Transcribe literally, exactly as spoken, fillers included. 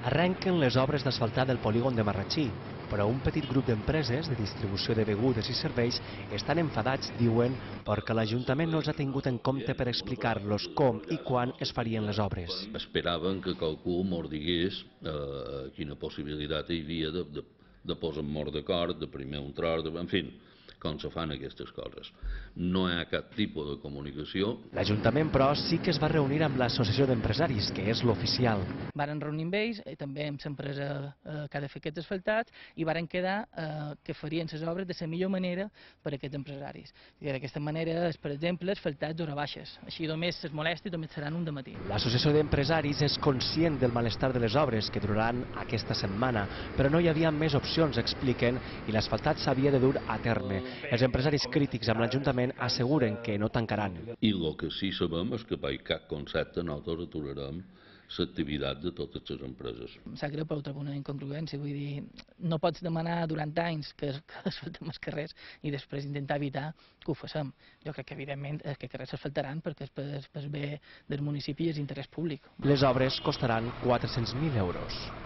Arrenquen les obres d'asfaltar del polígon de Marratxí, però un petit grup d'empreses de distribució de begudes i serveis estan enfadats, diuen, perquè l'Ajuntament no els ha tingut en compte per explicar-los com i quan es farien les obres. Esperaven que qualcú mos digués eh, quina possibilitat hi havia de, de, de posar-nos d'acord, de primer un tros, de, en fi, com se fan aquestes coses. No hi ha cap tipus de comunicació. L'Ajuntament, però, sí que es va reunir amb l'Associació d'Empresaris, que és l'oficial. Varen reunir amb ells, i també amb l'empresa eh, que ha de fer aquests asfaltats, i varen quedar eh, que farien les obres de la millor manera per a aquests empresaris. I d'aquesta manera, per exemple, asfaltats hora baixes. Així només es molesti, només seran un de matí. L'Associació d'Empresaris és conscient del malestar de les obres que duraran aquesta setmana, però no hi havia més opcions, expliquen, i l'asfaltat s'havia de dur a terme. Els empresaris crítics amb l'Ajuntament asseguren que no tancaran. I el que sí sabem és que per cap concepte nosaltres aturarem l'activitat de totes les empreses. Em sap greu, però ho trobo una incongruència. Vull dir, no pots demanar durant anys que, que asfaltem els carrers i després intentar evitar que ho facem. Jo crec que, evidentment, que carrers s'asfaltaran perquè és per bé del municipi i és interès públic. Les obres costaran quatre-cents mil euros.